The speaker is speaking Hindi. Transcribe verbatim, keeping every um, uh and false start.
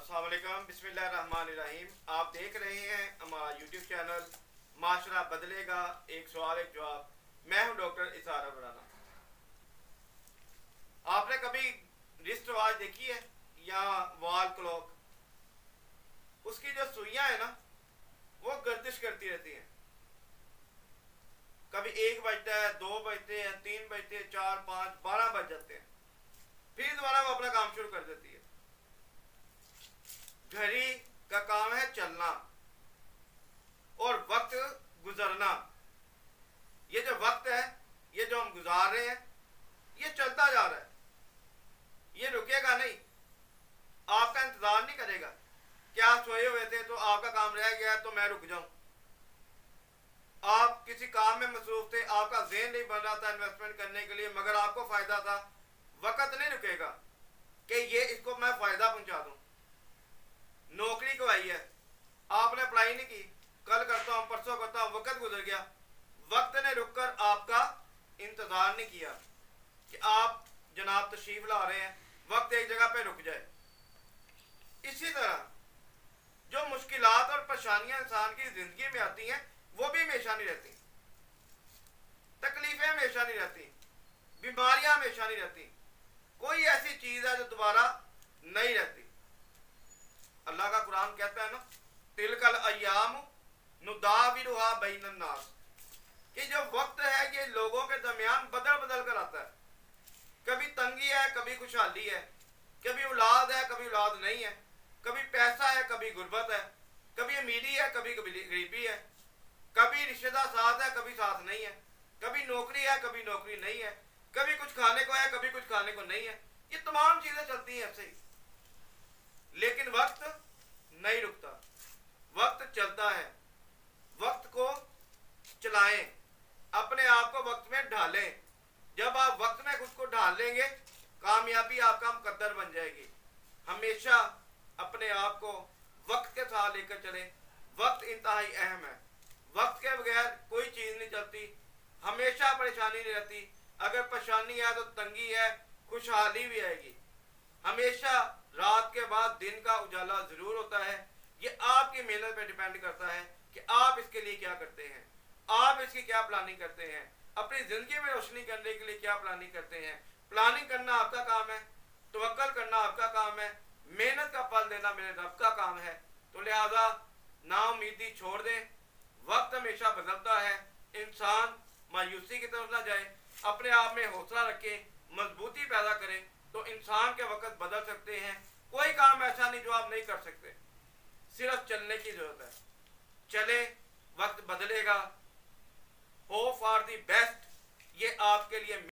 अस्सलाम वालेकुम, बिस्मिल्लाहिर्रहमानिर्रहीम। आप देख रहे हैं हमारा यूट्यूब चैनल माशरा बदलेगा, एक सवाल एक जवाब। मैं हूं डॉक्टर इसारा बराना। आपने कभी रिस्ट वॉच देखी है या वॉल क्लॉक? उसकी जो सुइयां है ना, वो गर्दिश करती रहती हैं। कभी एक बजता है, दो बजते हैं, तीन बजते हैं, चार पाँच बारह बज जाते हैं, फिर दोबारा वो अपना काम शुरू कर देती है। घड़ी का काम है चलना और वक्त गुजरना। ये जो वक्त है, ये जो हम गुजार रहे हैं, ये चलता जा रहा है, ये रुकेगा नहीं, आपका इंतजार नहीं करेगा कि आप सोए हुए थे तो आपका काम रह गया तो मैं रुक जाऊं। आप किसी काम में मसरूफ थे, आपका ज़हन नहीं बन रहा था इन्वेस्टमेंट करने के लिए, मगर आपको फायदा था। वक्त नहीं रुकेगा कि ये इसको मैं फायदा पहुंचा दूं। नौकरी को आई है, आपने अप्लाई नहीं की, कल करता हूं, परसों करता हूं, वक्त गुजर गया। वक्त ने रुककर आपका इंतजार नहीं किया कि आप जनाब तशरीफ ला रहे हैं, वक्त एक जगह पे रुक जाए। इसी तरह जो मुश्किलात और परेशानियां इंसान की जिंदगी में आती हैं, वो भी हमेशा नहीं रहती। तकलीफें हमेशा नहीं रहती, बीमारियां हमेशा नहीं रहती। कोई ऐसी चीज है जो दोबारा नहीं रहती। अल्लाह का कुरान कहता है ना, तिलकल अय्याम नुदाविलुहा बैनन नास, कि जो वक्त है ये लोगों के दरमियान बदल बदल कर आता है। कभी तंगी है, कभी खुशहाली है, कभी औलाद है, कभी औलाद नहीं है, कभी पैसा है, कभी गुर्बत है, कभी अमीरी है, कभी कभी गरीबी है, कभी रिश्तेदार साथ है, कभी साथ नहीं है, कभी नौकरी है, कभी नौकरी नहीं है, कभी कुछ खाने को है, कभी कुछ खाने को नहीं है। ये तमाम चीजें चलती हैं ऐसे ही, लेकिन वक्त नहीं रुकता, वक्त चलता है। वक्त को चलाएं, अपने आप को वक्त में ढालें। जब आप वक्त में खुद को ढाल लेंगे, कामयाबी आपका मुकद्दर बन जाएगी। हमेशा अपने आप को वक्त के साथ लेकर चलें। वक्त इंतहाई अहम है, वक्त के बगैर कोई चीज नहीं चलती। हमेशा परेशानी नहीं रहती, अगर परेशानी है तो तंगी है, खुशहाली भी आएगी। हमेशा रात के बाद दिन का उजाला जरूर होता है। ये आपकी मेहनत पे डिपेंड करता है कि आप इसके लिए क्या करते हैं, आप इसकी क्या प्लानिंग करते हैं, अपनी जिंदगी में रोशनी करने के लिए क्या प्लानिंग करते हैं। प्लानिंग करना आपका काम है, तवक्कल करना आपका काम है, मेहनत का फल देना मेरे रब का काम है। तो लिहाजा नाउमीदी छोड़ दें। वक्त हमेशा बदलता है, इंसान मायूसी की तरफ ना जाए, अपने आप में हौसला रखें, मजबूती पैदा करें, तो इंसान के वक्त बदल सकते हैं। कोई काम ऐसा नहीं जो आप नहीं कर सकते, सिर्फ चलने की जरूरत है। चले, वक्त बदलेगा। होप फॉर द बेस्ट, ये आपके लिए